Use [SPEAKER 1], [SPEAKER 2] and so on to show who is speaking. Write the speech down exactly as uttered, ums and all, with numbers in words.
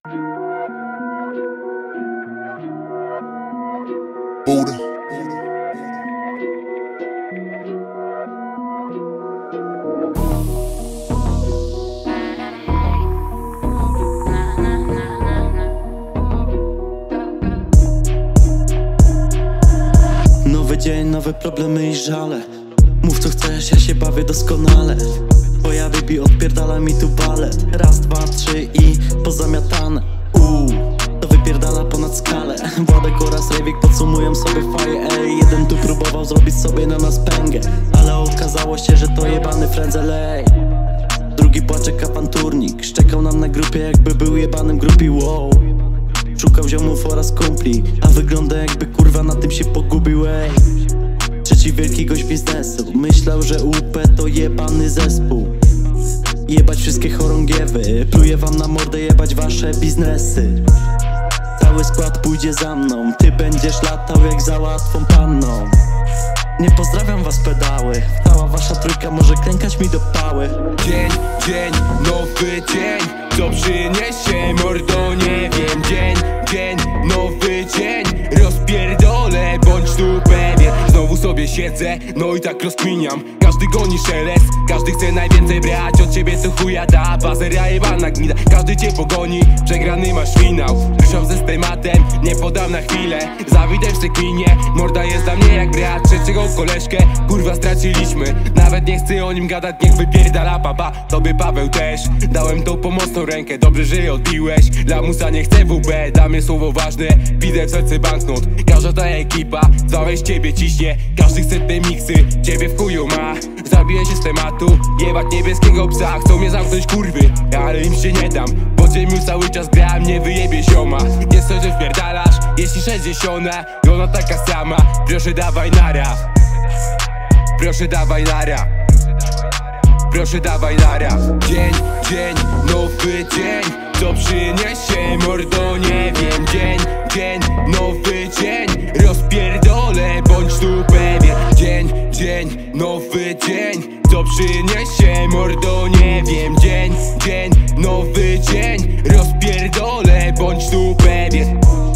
[SPEAKER 1] Buddha.
[SPEAKER 2] Nowy dzień, nowe problemy i żale. Mów co chcesz, ja się bawię doskonale. Twoja baby odpierdala mi tu balet. Raz, dwa, trzy i pozamiatane. Uuu, to wypierdala ponad skalę. Władek oraz Rejwik podsumują sobie faję. Ej, jeden tu próbował zrobić sobie na nas pęgę, ale okazało się, że to jebany frędzelej. Drugi płaczek awanturnik szczekał nam na grupie, jakby był jebanym grupi. Wow, szukał ziomów oraz kumpli, a wygląda jakby kurwa na tym się pogubił. Ej, trzeci wielki gość biznesu myślał, że U P to jebany zespół. Jebać wszystkie chorągiewy, pluję wam na mordę, jebać wasze biznesy. Cały skład pójdzie za mną, ty będziesz latał jak za łatwą panną. Nie pozdrawiam was pedały, cała wasza trójka może klękać mi do pały.
[SPEAKER 3] Dzień, dzień, nowy dzień, co przyniesie mordo nie wiem. Dzień, dzień, nowy dzień, rozpierdolę, bądź tu pewien. Znowu sobie siedzę, no i tak rozkminiam. Każdy goni szelest, każdy chce najwięcej brać od ciebie, co chuja da. Bazeria jebana gnida, każdy cię pogoni, przegrany masz finał. Ruszam ze tematem, nie podam na chwilę. Zawidę w seklinie, morda jest dla mnie jak brat. Trzeciego koleżkę, kurwa straciliśmy. Nawet nie chcę o nim gadać, niech wypierdala baba. Tobie Paweł też, dałem tą pomocną rękę. Dobrze, że je odbiłeś, lamusa nie chcę W B. Dla mnie słowo ważne, widzę w serce banknot. Każda ta ekipa, całeś ciebie ciśnie. Każdy chce te miksy, ciebie w chuju ma. Zabiję się z tematu, jebać niebieskiego psa. Chcą mnie zamknąć kurwy, ale im się nie dam. Po ziemiu cały czas gram, nie wyjebie sioma. Nie sądzę, że wpierdalasz, jeśli sześćdziesiąta i ona taka sama. Proszę dawaj nara, proszę dawaj nara, proszę dawaj nara. Dzień, dzień, nowy dzień, co przyniesie mordo nie wiem. Dzień, dzień, nowy dzień, rozpierdolę, bądź tu pewien. Dzień, dzień, nowy dzień, co przyniesie mordo nie wiem. Dzień, dzień, nowy dzień, rozpierdolę, bądź tu pewien.